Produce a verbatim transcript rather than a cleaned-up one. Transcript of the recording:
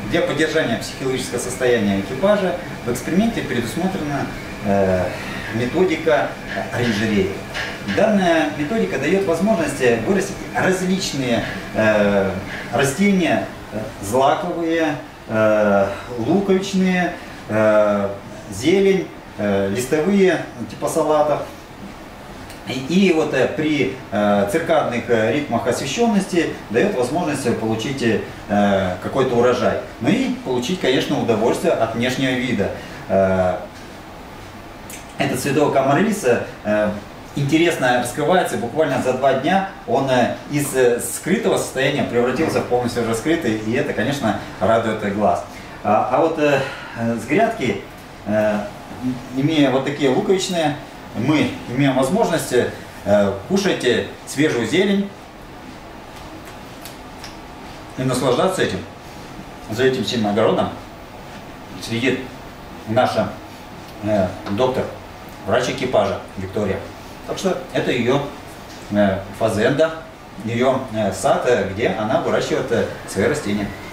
Для поддержания психологического состояния экипажа в эксперименте предусмотрена э, методика оранжереи. Данная методика дает возможность вырастить различные э, растения, э, злаковые, э, луковичные, э, зелень, э, листовые, типа салатов. И, и вот э, при э, циркадных э, ритмах освещенности дает возможность получить э, какой-то урожай. Ну и получить, конечно, удовольствие от внешнего вида. Э, этот цветок амарилиса э, интересно раскрывается, буквально за два дня он э, из э, скрытого состояния превратился в полностью раскрытый, и это, конечно, радует глаз. А, а вот э, с грядки, э, имея вот такие луковичные, мы имеем возможность э, кушать свежую зелень и наслаждаться этим. За этим всем огородом следит наша э, доктор, врач экипажа Виктория. Так что это ее э, фазенда, ее э, сад, где она выращивает э, свои растения.